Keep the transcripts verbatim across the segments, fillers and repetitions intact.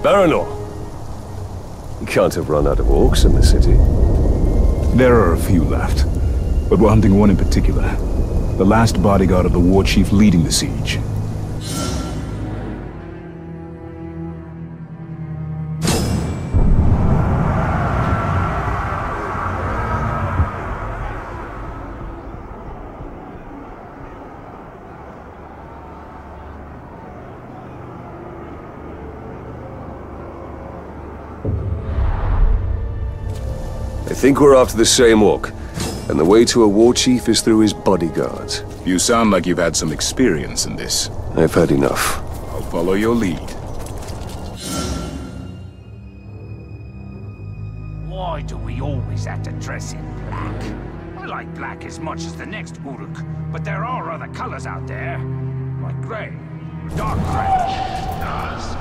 Baranor, you can't have run out of orcs in the city. There are a few left, but we're hunting one in particular. The last bodyguard of the war chief leading the siege. I think we're after the same orc, and the way to a war chief is through his bodyguards. You sound like you've had some experience in this. I've had enough. I'll follow your lead. Why do we always have to dress in black? I like black as much as the next Uruk, but there are other colors out there. Like grey, dark grey. Does.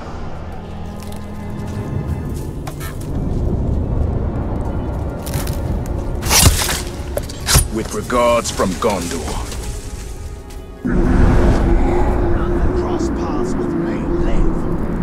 With regards from Gondor. None that cross paths with me live.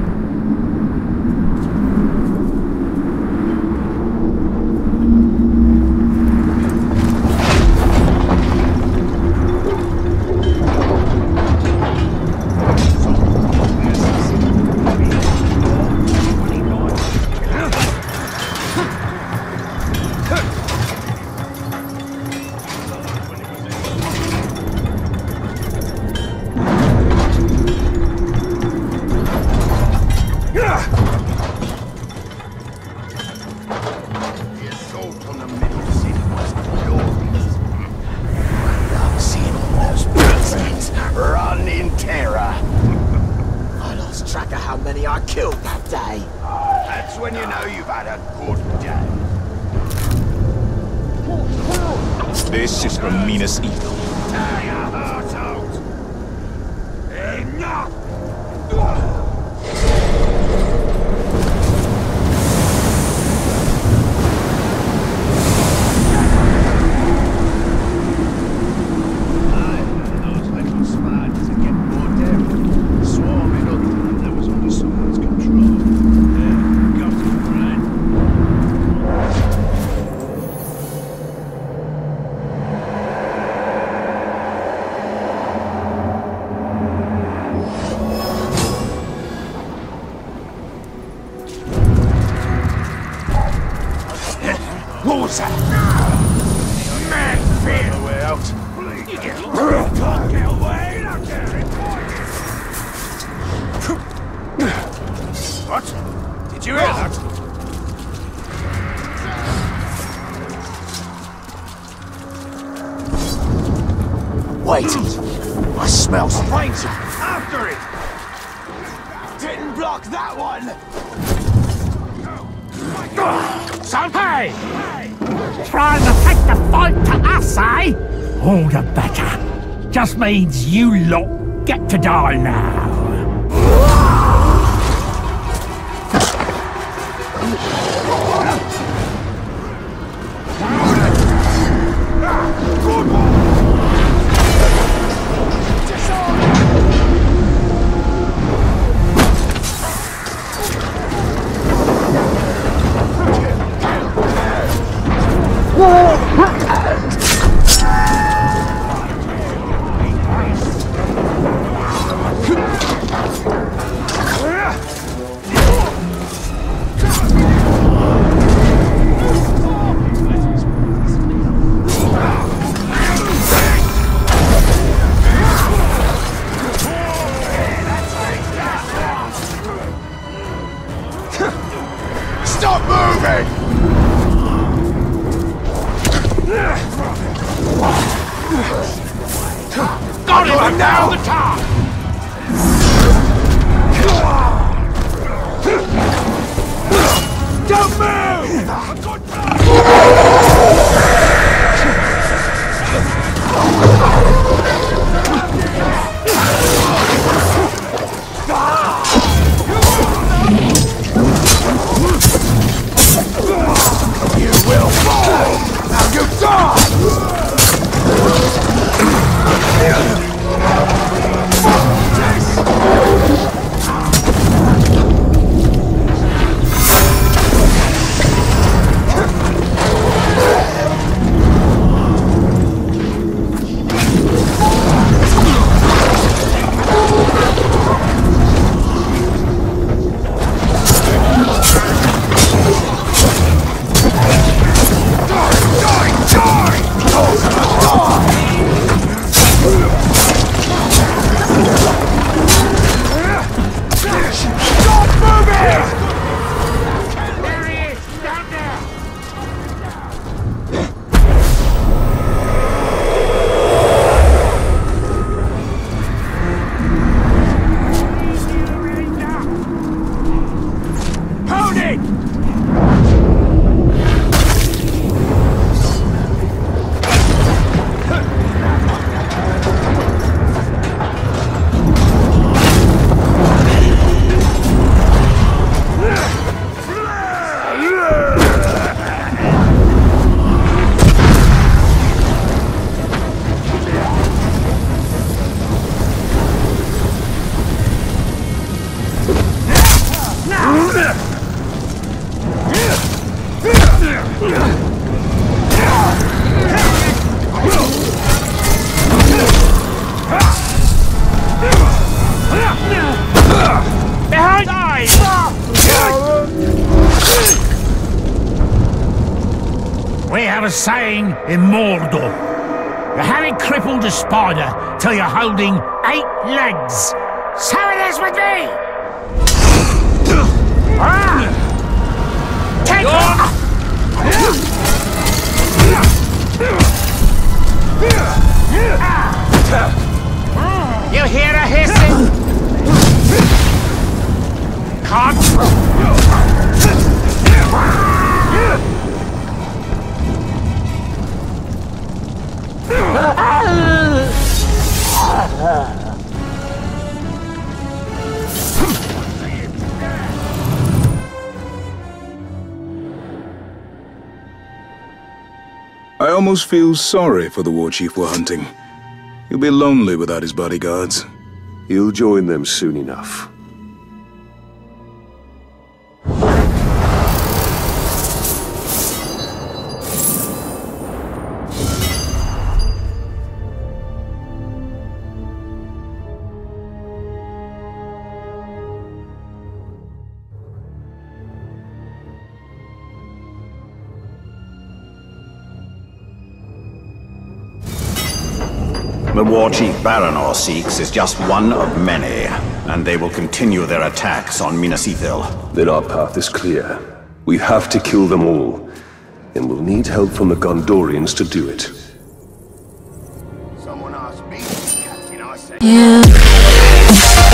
This is from Minas Ithil. Tear your heart out! Enough! Wait! I smell some Ranger! After it! Didn't block that one! Son, hey! Trying to take the fight to us, eh? All the better. Just means you lot get to die now. have a saying in Mordor. You haven't crippled a spider till you're holding eight legs. So it is with me! Ah! Take off! You hear a hissing? Can't. I almost feel sorry for the war chief we're hunting. He'll be lonely without his bodyguards. He'll join them soon enough. The war chief Baranor seeks is just one of many, and they will continue their attacks on Minas Ithil. Then our path is clear. We have to kill them all, and we'll need help from the Gondorians to do it. Someone asked me, Captain, I said...